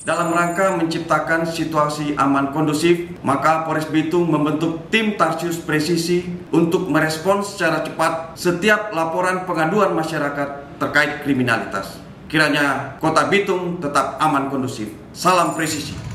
Dalam rangka menciptakan situasi aman kondusif, maka Polres Bitung membentuk tim Tarsius Presisi untuk merespons secara cepat setiap laporan pengaduan masyarakat terkait kriminalitas. Kiranya Kota Bitung tetap aman kondusif. Salam presisi.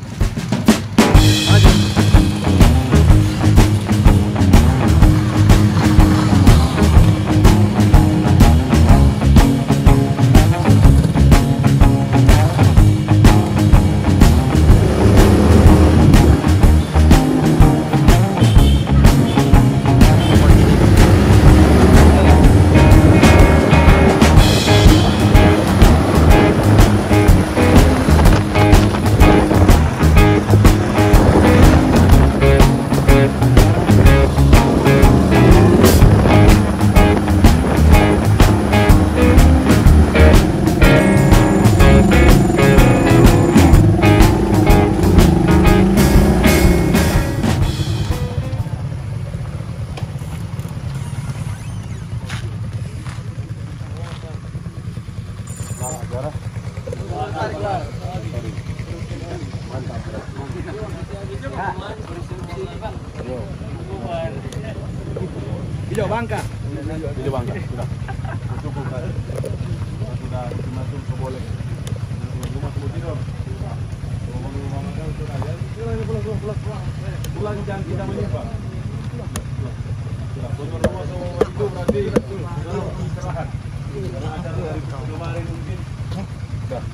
Video bangka. Sudah. Cukup kan. Sudah masuk ke boleh. Rumah semua tidur. Pulang jangan kita menyimpang. Pulang rumah semua itu berarti istirahat. Kemarin mungkin. Sudah.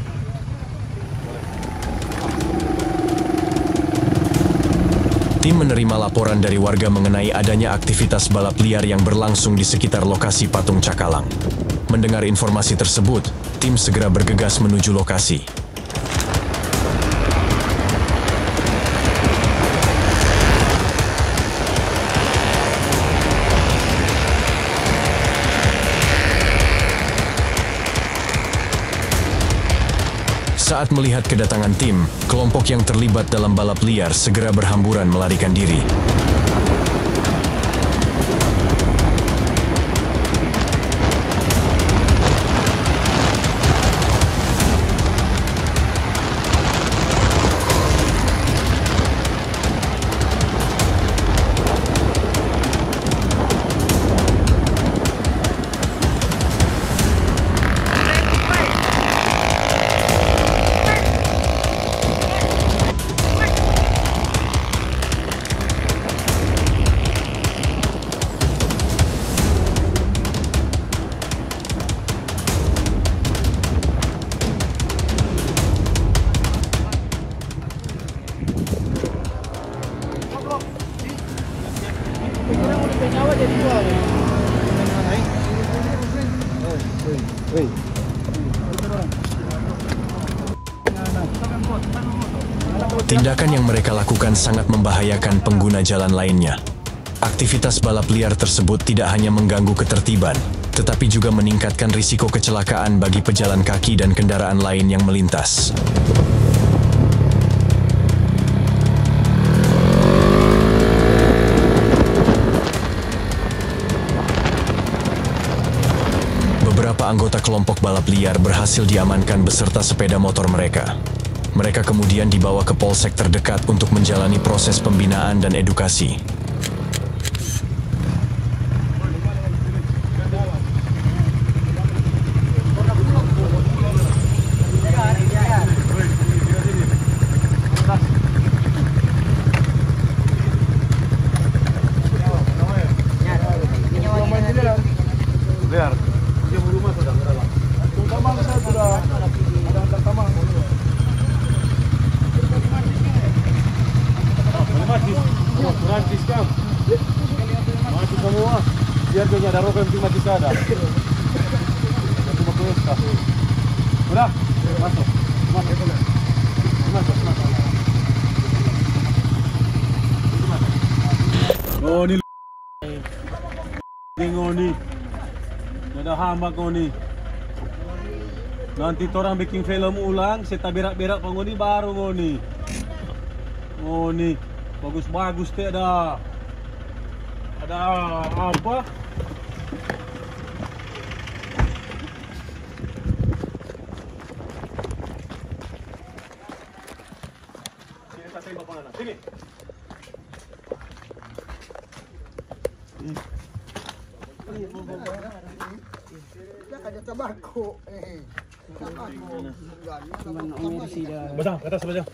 Tim menerima laporan dari warga mengenai adanya aktivitas balap liar yang berlangsung di sekitar lokasi patung Cakalang. Mendengar informasi tersebut, tim segera bergegas menuju lokasi. Saat melihat kedatangan tim, kelompok yang terlibat dalam balap liar segera berhamburan melarikan diri. Tindakan yang mereka lakukan sangat membahayakan pengguna jalan lainnya. Aktivitas balap liar tersebut tidak hanya mengganggu ketertiban, tetapi juga meningkatkan risiko kecelakaan bagi pejalan kaki dan kendaraan lain yang melintas. Beberapa anggota kelompok balap liar berhasil diamankan beserta sepeda motor mereka. Mereka kemudian dibawa ke polsek terdekat untuk menjalani proses pembinaan dan edukasi. Mati semua. Biar dia ada rokok yang mati kada. Udah, masuk. Oh ni ngoni. Ada hamba ngoni. Nanti orang bikin film ulang, saya berak-berak ngoni baru ngoni. Ngoni. Bagus-bagus teh ada apa? Sini. Ada tabako. Basang, ke atas basang.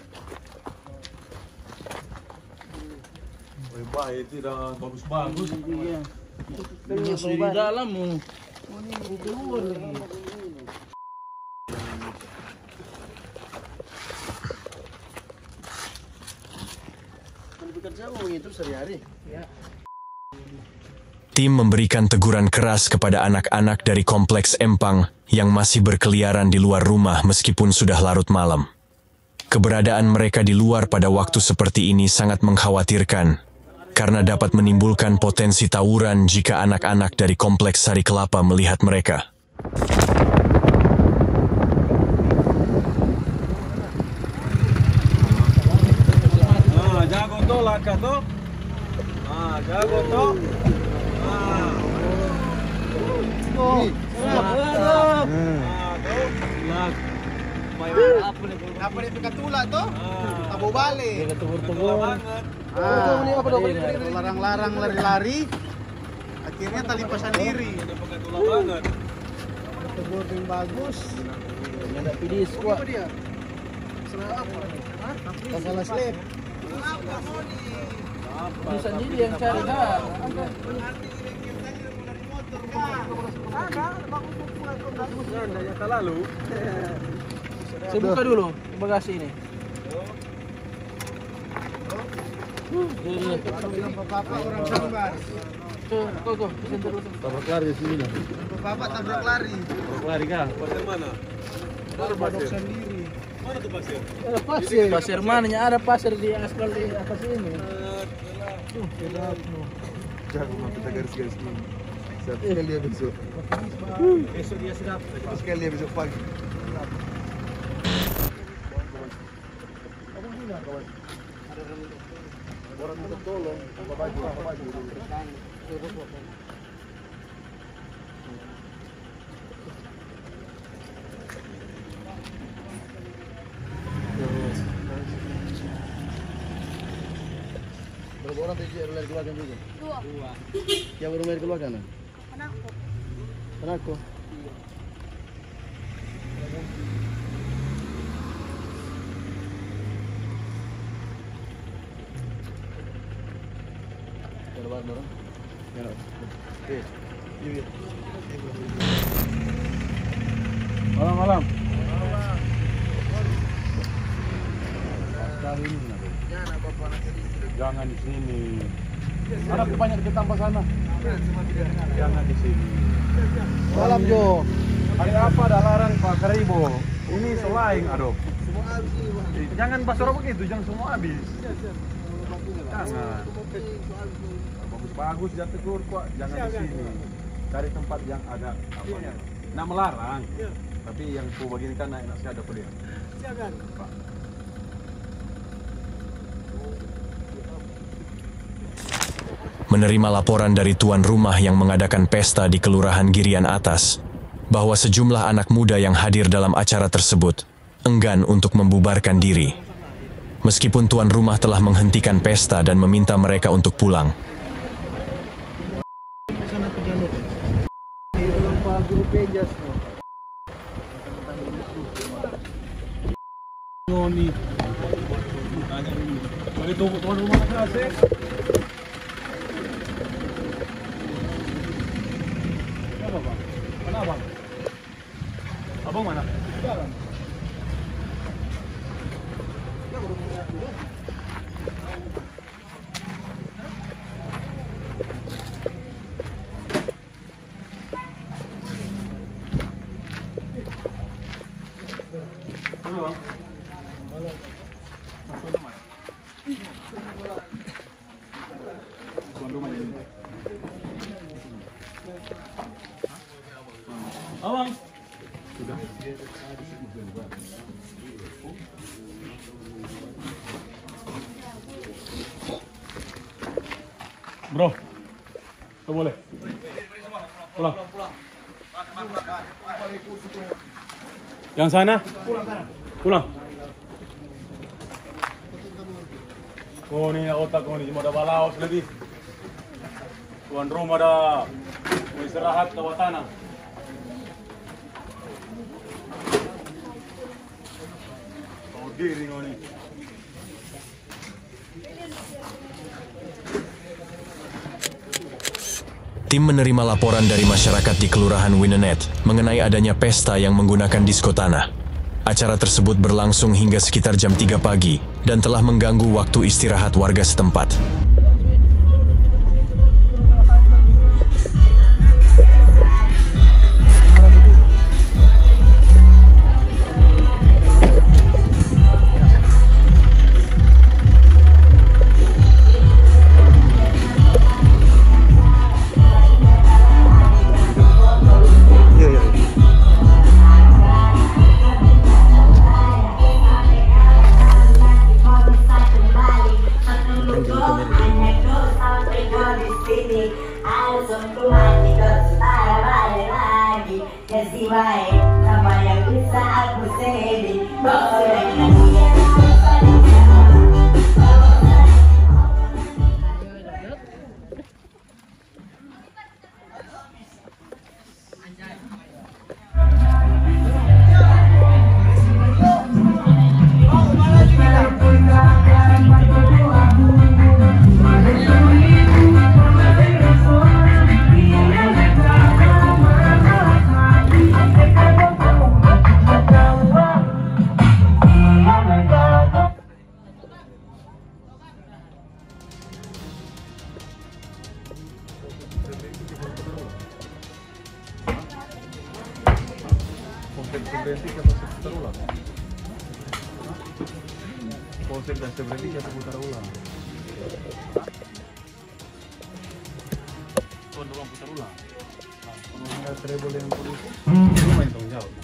Wih, baik itu dah bagus-bagus. Masuk di dalam mu. Keluar lagi. Bekerja itu sehari-hari. Ya. Tim memberikan teguran keras kepada anak-anak dari kompleks Empang yang masih berkeliaran di luar rumah meskipun sudah larut malam. Keberadaan mereka di luar pada waktu seperti ini sangat mengkhawatirkan, karena dapat menimbulkan potensi tawuran jika anak-anak dari kompleks Sari Kelapa melihat mereka. Jago tuh laka tuh. Jago tuh. Apa itu katula to? Tabo balik. Tubur-tubur banget. Larang-larang lari-lari. Akhirnya tali pasan diri. Tula banget. Tubur yang bagus. Ada pidis kuat. Dia. Masalah slip. Bisa jadi yang cari dah. Ada lalu. Saya buka dulu bagasi ini. Bapak orang sabar. Tuh, Tabrak lari di sini. Bapak tabrak lari. Tabrak lari kah? Pasir mana? Ada pasir sendiri. Mana tuh pasir? Pasir. Pasir mananya? Ada pasir di aspal di atas ini. Jangan mau kita garis-garis ini. Sekali dia besok. Besok dia sedap. Sekali dia besok pagi. Orang minta tolong, baju. Berapa orang tadi yang keluarkan juga? Dua. Yang baru main keluarkan? Anakku. Malam. Jangan di sini. Ada banyak di tambah sana. Jangan di sini. Malam Jo. Hari apa ada larang Pak Karibo? Ini selain aduh. Jangan basoro begitu, jangan semua habis. Jangan. Bagus jatuh tegur kok, jangan di sini. Cari tempat yang ada apa? Nak melarang. Tapi yang ku bagikan naik nasi ada pada dia. Silakan. Pak. Menerima laporan dari tuan rumah yang mengadakan pesta di Kelurahan Girian Atas, bahwa sejumlah anak muda yang hadir dalam acara tersebut enggan untuk membubarkan diri. Meskipun tuan rumah telah menghentikan pesta dan meminta mereka untuk pulang. Noni. Begitu tuan rumah kasih. Apa bang? Mana abang? Abang mana? Jalan. Abang. Sudah. Bro. Tuh boleh. Pulang. Yang sana? Pulang. Oh ni otak kau ni cuma ada balaos lagi. Tuan rumah dah mau istirahat ke bawah tanah. Kau diri kau ni. Tim menerima laporan dari masyarakat di Kelurahan Winenet mengenai adanya pesta yang menggunakan disko tanah. Acara tersebut berlangsung hingga sekitar jam 3 pagi dan telah mengganggu waktu istirahat warga setempat. Polsek dan Sebreni kita putar ulang. Tuan doang putar ulang. Kalau nggak treble yang polisi, ini main tanggung jawab.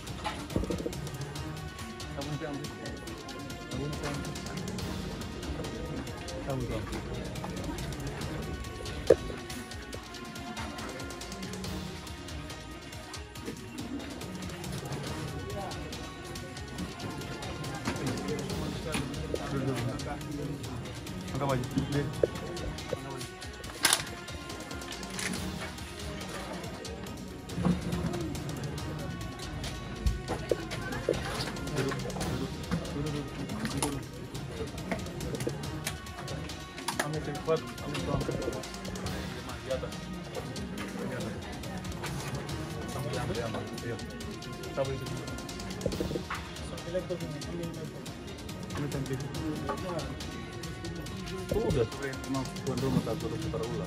Kamu nanti ambil. Kamu dong. Angkat baju. Lihat. Ambil cepat, ambil tuang. Di atas. Ambil. Iya. Tahu itu. Ini tempat. Oh, udah sering tuan rumah tak turun putar ulang.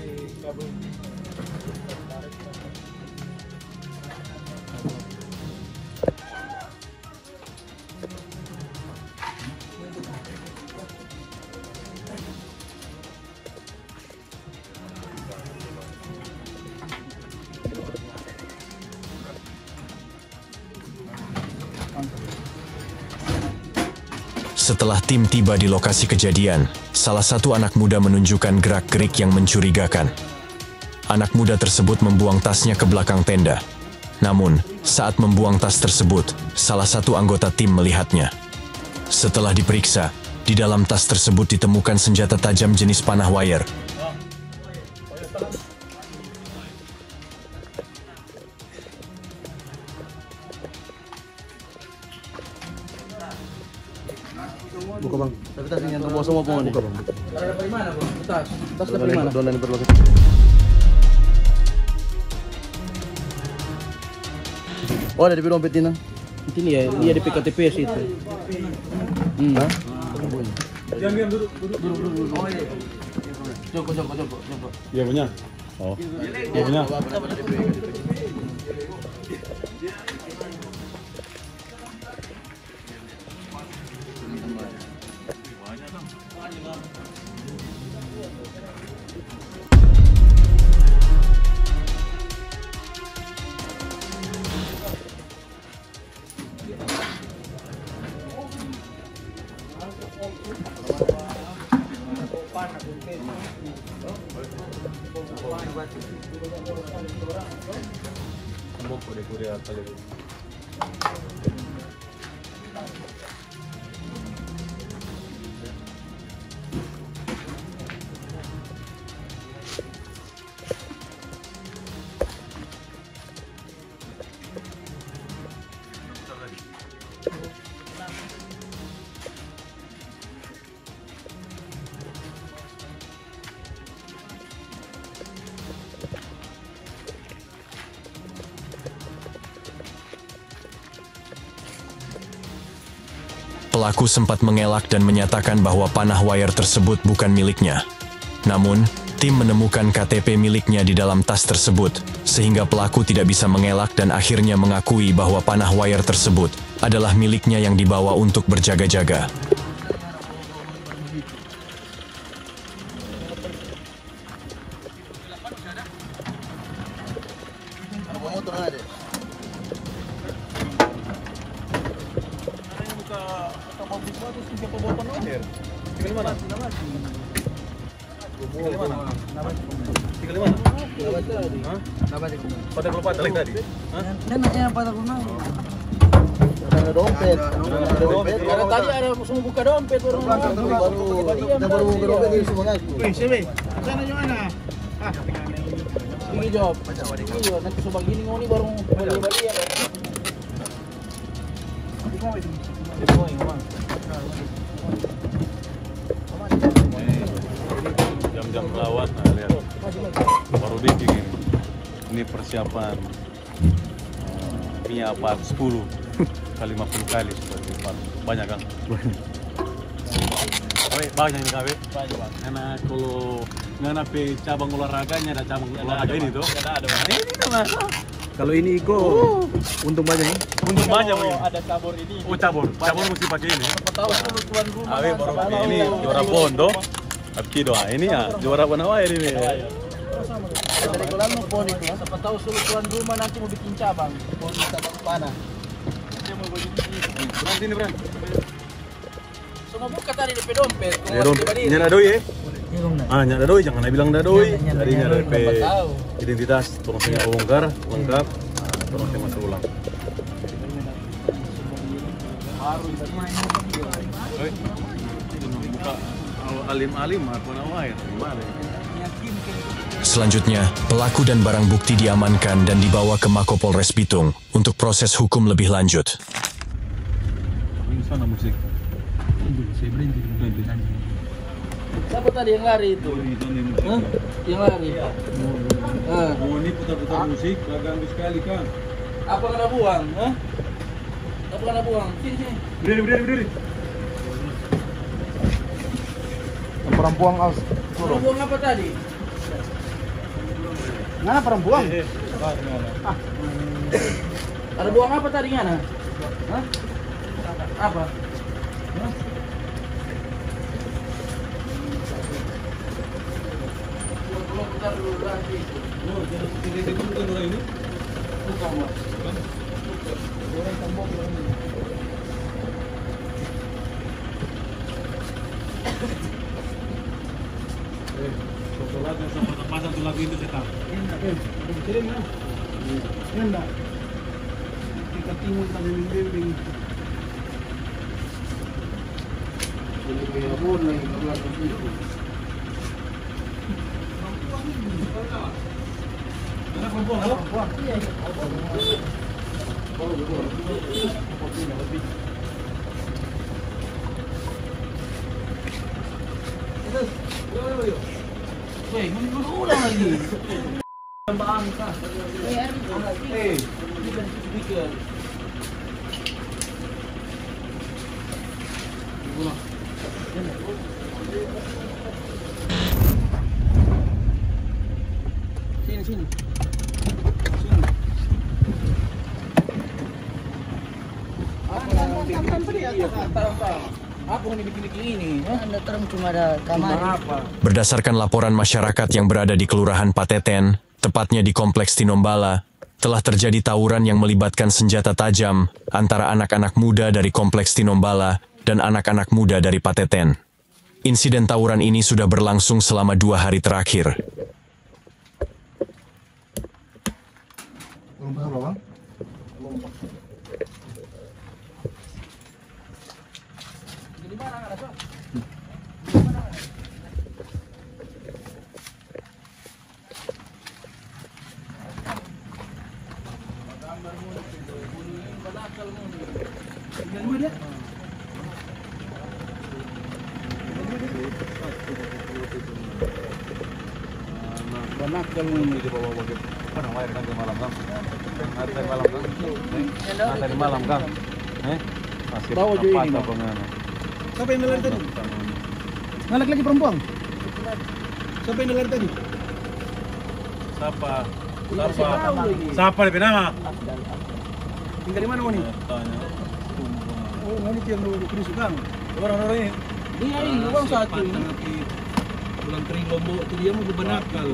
Setelah tim tiba di lokasi kejadian, salah satu anak muda menunjukkan gerak-gerik yang mencurigakan. Anak muda tersebut membuang tasnya ke belakang tenda. Namun, saat membuang tas tersebut, salah satu anggota tim melihatnya. Setelah diperiksa, di dalam tas tersebut ditemukan senjata tajam jenis panah wire. Buka bang. Tapi tas yang terbawa semua pohon. Buka bang. Dari mana bang? Tas. Tas dari mana? Dolan berbagai. Oh, ada di dompet ini. Ini ya, ini ada di PKTP situ. Hah? Diam duduk. Oh iya. Jongkok. Iya punya. Oh. Iya punya. Kuda kali. pelaku sempat mengelak dan menyatakan bahwa panah wire tersebut bukan miliknya. Namun, tim menemukan KTP miliknya di dalam tas tersebut, sehingga pelaku tidak bisa mengelak dan akhirnya mengakui bahwa panah wire tersebut adalah miliknya yang dibawa untuk berjaga-jaga. Ada dompet. Karena tadi ada semua buka dompet baru buka dompet jadi semua ngaku. Sini. Sana yang mana? Ini jawab. Iya, nanti coba gini ngoni baru balik ya. Jam-jam lawat, lihat. Baru bikin ini persiapan Mia part 10 kali 50 kali seperti banyak kan? Banyak ini KW. Karena kalau nggak cabang olahraganya ada cabang olahraga ini tuh. Ada. Ini kan Kalau ini Iko, untung banyak nih. untung banyak Oh, ada cabur ini. Oh cabur mesti pakai ini. Tahu dulu tuan rumah. Awe baru pakai ini juara Bondo. Tapi doa ini ya juara panah wire ini. Dari kolam mau pon itu. Siapa tahu suruh tuan rumah nanti mau bikin cabang. Pon cabang panah. Dia mau bikin Sini Bran. semua buka tadi DP dompet. Nyana doi ya? Nyana doi jangan bilang doi. Jadi nyana DP Tahu. identitas pengisinya bongkar lengkap. Terus masuk ulang. Buka alim-alim panah wire gimana? Selanjutnya, pelaku dan barang bukti diamankan dan dibawa ke Mako Polres Bitung untuk proses hukum lebih lanjut. Ini sana musik. Siapa tadi yang lari itu? Hah? Yang lari. Oh ini putar-putar musik, ganggu sekali Kang. Apa kena buang? Hah? Apa kena buang? Sini. Berdiri. Perempuan aus. Kena buang apa tadi? Mana perempuan? Ada buang apa tadi ngana? Hah? Apa? Hah? Buang putar dulu lagi. Bukan, Mas. Orang tambok ini. Sholatnya sama pasang tuh lagu itu setan. Kirim kan? Enggak. Kita timur tadi bimbing. Jadi kayak pun lagi keluar itu. Weh, ulang lagi. Tambah angka. Ini kan speaker. Sini. Apa yang bikin ini? Anda terang cuma ada kamar. Berdasarkan laporan masyarakat yang berada di Kelurahan Pateten, tepatnya di Kompleks Tinombala, telah terjadi tawuran yang melibatkan senjata tajam antara anak-anak muda dari Kompleks Tinombala dan anak-anak muda dari Pateten. Insiden tawuran ini sudah berlangsung selama 2 hari terakhir. Banyak kalau di bawah bagi panah wire kan ke malam kan. Hari malam kan. Hari malam kan. Nasib Bawa juga apa ini, Bang. pengen. Siapa yang lari tadi? Ngalak lagi perempuan? Siapa yang lari tadi? Siapa? Siapa lebih nama? Tinggal di mana kau nih? Tanya. Oh, ini yang kerisukan. Orang-orang ini. Iya, ini uang satu. Bulan kering Lombok itu dia mau bebenakal.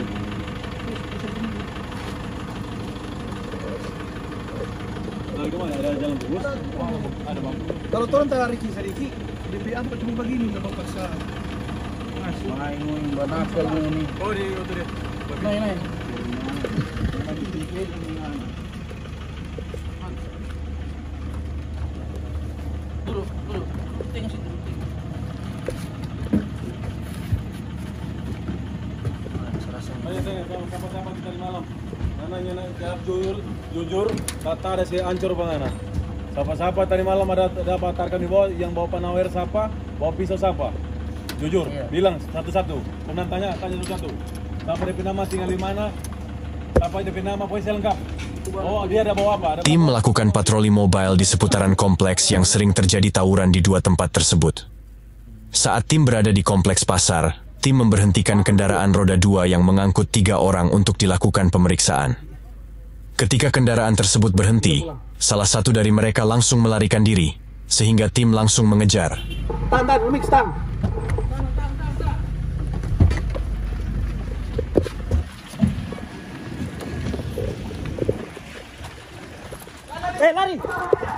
Lagi kemana? Ada jalan bus? Ada bang. Kalau turun tak Riki Sariki, DP apa cuma begini nggak paksa. Main bebenakal ini. Oh di itu dia. Naik. Dulu. Tengok situ. Tanya siapa kita di malam. Nananya jawab jujur, kata ada si ancur bangana. Siapa tadi malam ada bakarkan di bawah yang bawa panawer siapa, bawa pisau siapa. Jujur, bilang satu-satu. Kemudian tanya satu-satu. Siapa DP nama tinggal di mana? Siapa DP nama polisi lengkap. Oh, dia ada bawa apa? Tim melakukan patroli mobile di seputaran kompleks yang sering terjadi tawuran di 2 tempat tersebut. Saat tim berada di kompleks pasar, tim memberhentikan kendaraan roda 2 yang mengangkut 3 orang untuk dilakukan pemeriksaan. Ketika kendaraan tersebut berhenti, salah satu dari mereka langsung melarikan diri, sehingga tim langsung mengejar. Tahan, mix tang. Lari.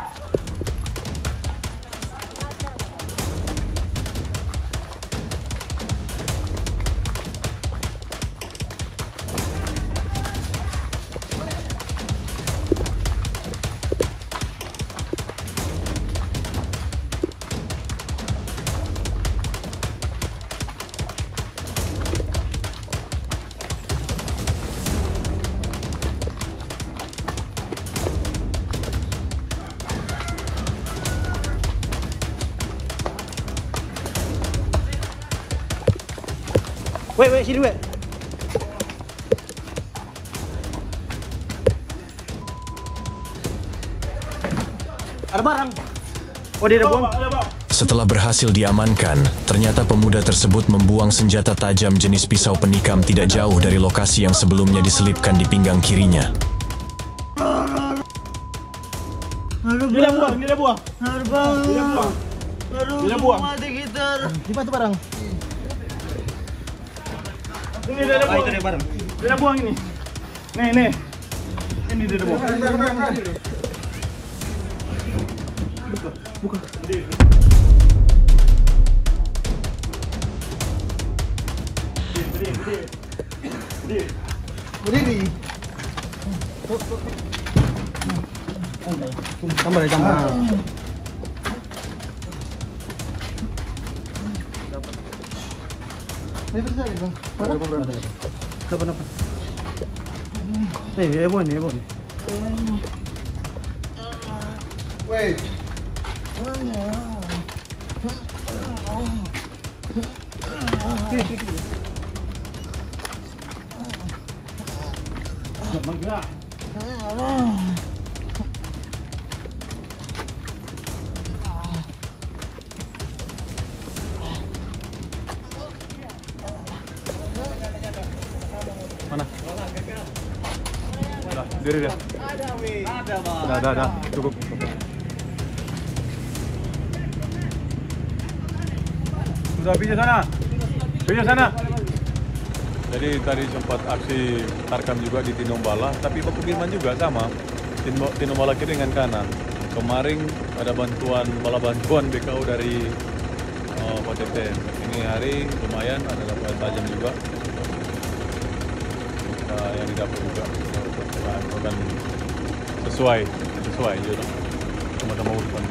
Wait, sini wait. Ada barang. Oh, dia ada buang. Setelah berhasil diamankan, ternyata pemuda tersebut membuang senjata tajam jenis pisau penikam tidak jauh dari lokasi yang sebelumnya diselipkan di pinggang kirinya. Dia buang. Dia buang. Mati kita. Di mana barang? Ini dia buang. Itu dia barang. Dia buang ini. Nih. Ini dia buang. Buka. Berdiri. Tambah. Dapat. Ebon. Wait. Mana? Diri dia. Ada. Cukup. Sudah pinjam sana. Jadi tadi sempat aksi tarkam juga di Tinombala, tapi Baku Firman juga sama. Tinombala kiri dengan kanan. Kemarin ada bantuan BKU dari Pateten. Ini hari lumayan ada laporan tajam juga. Yang didapat juga akan sesuai gitu. Sama-sama urusan.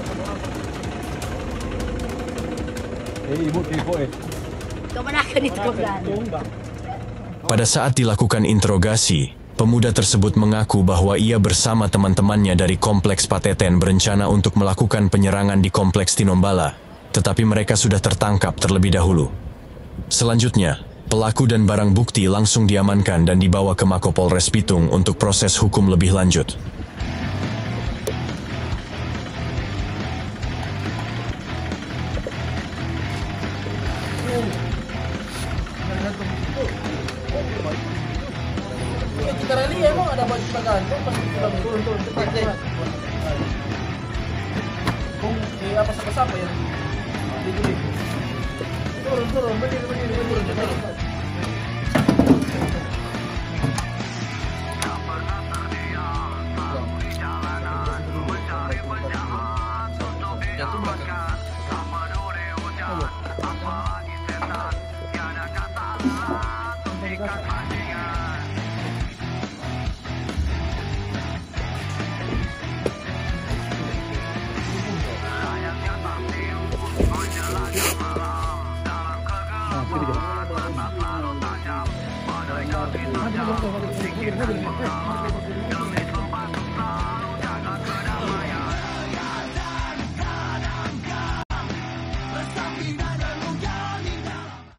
Ibu tipe Kemenakan itu kebenaran. Pada saat dilakukan interogasi, pemuda tersebut mengaku bahwa ia bersama teman-temannya dari kompleks Pateten berencana untuk melakukan penyerangan di kompleks Tinombala, tetapi mereka sudah tertangkap terlebih dahulu. Selanjutnya, pelaku dan barang bukti langsung diamankan dan dibawa ke Makopolres Bitung untuk proses hukum lebih lanjut. waktu kita rally emang ada baju kita gantung pas kita turun cepat deh. Apa siapa ya? Turun, berdiri cepat.